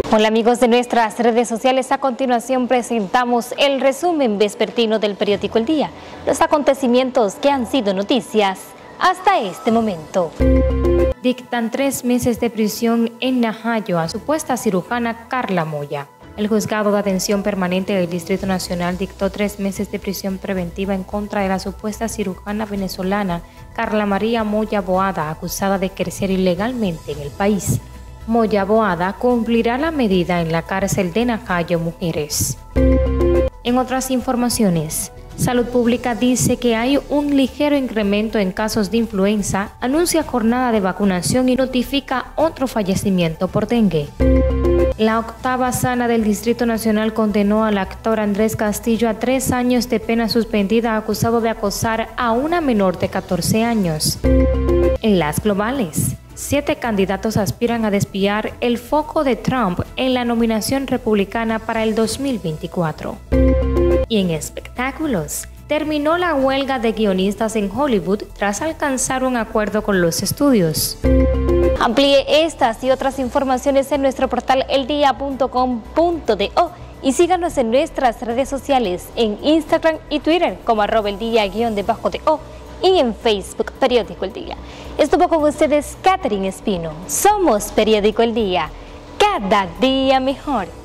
Hola amigos de nuestras redes sociales, a continuación presentamos el resumen vespertino del periódico El Día, los acontecimientos que han sido noticias hasta este momento. Dictan 3 meses de prisión en Najayo a supuesta cirujana Carla Moya. El juzgado de atención permanente del Distrito Nacional dictó 3 meses de prisión preventiva en contra de la supuesta cirujana venezolana Carla María Moya Boada, acusada de ejercer ilegalmente en el país. Moya Boada cumplirá la medida en la cárcel de Najayo Mujeres. En otras informaciones, Salud Pública dice que hay un ligero incremento en casos de influenza, anuncia jornada de vacunación y notifica otro fallecimiento por dengue. La octava sala del Distrito Nacional condenó al actor Andrés Castillo a 3 años de pena suspendida acusado de acosar a una menor de 14 años. En las globales, 7 candidatos aspiran a desviar el foco de Trump en la nominación republicana para el 2024. Y en espectáculos, terminó la huelga de guionistas en Hollywood tras alcanzar un acuerdo con los estudios. Amplíe estas y otras informaciones en nuestro portal eldia.com.do y síganos en nuestras redes sociales en Instagram y Twitter como @eldia_do y en Facebook Periódico El Día. Estuvo con ustedes Catherine Espino. Somos Periódico El Día, cada día mejor.